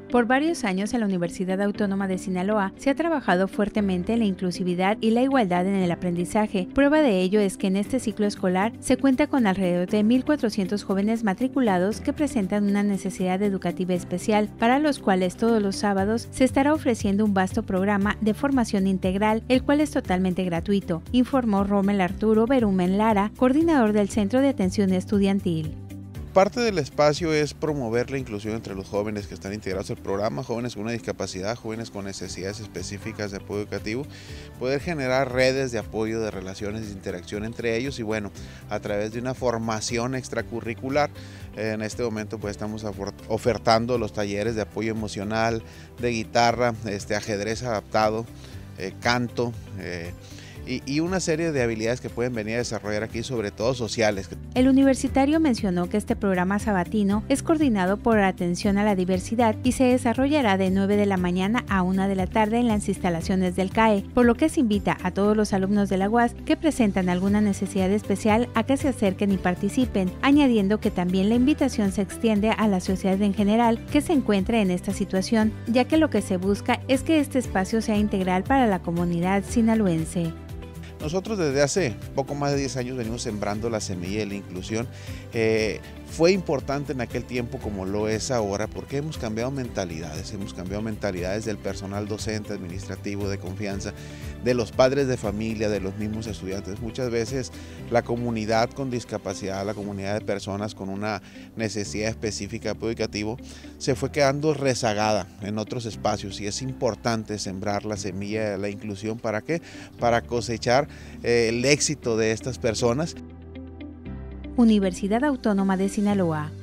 Por varios años en la Universidad Autónoma de Sinaloa se ha trabajado fuertemente en la inclusividad y la igualdad en el aprendizaje. Prueba de ello es que en este ciclo escolar se cuenta con alrededor de 1,400 jóvenes matriculados que presentan una necesidad educativa especial, para los cuales todos los sábados se estará ofreciendo un vasto programa de formación integral, el cual es totalmente gratuito, informó Rommel Arturo Berumen Lara, coordinador del Centro de Atención Estudiantil. Parte del espacio es promover la inclusión entre los jóvenes que están integrados al programa, jóvenes con una discapacidad, jóvenes con necesidades específicas de apoyo educativo, poder generar redes de apoyo, de relaciones, de interacción entre ellos y bueno, a través de una formación extracurricular. En este momento pues estamos ofertando los talleres de apoyo emocional, de guitarra, ajedrez adaptado, canto, y una serie de habilidades que pueden venir a desarrollar aquí, sobre todo sociales. El universitario mencionó que este programa sabatino es coordinado por Atención a la Diversidad y se desarrollará de 9 de la mañana a 1 de la tarde en las instalaciones del CAE, por lo que se invita a todos los alumnos de la UAS que presentan alguna necesidad especial a que se acerquen y participen, añadiendo que también la invitación se extiende a la sociedad en general que se encuentre en esta situación, ya que lo que se busca es que este espacio sea integral para la comunidad sinaloense. Nosotros desde hace poco más de 10 años venimos sembrando la semilla de la inclusión. Fue importante en aquel tiempo como lo es ahora porque hemos cambiado mentalidades del personal docente, administrativo, de confianza, de los padres de familia, de los mismos estudiantes. Muchas veces la comunidad con discapacidad, la comunidad de personas con una necesidad específica de apoyo educativo se fue quedando rezagada en otros espacios y es importante sembrar la semilla de la inclusión. ¿Para qué? Para cosechar el éxito de estas personas. Universidad Autónoma de Sinaloa.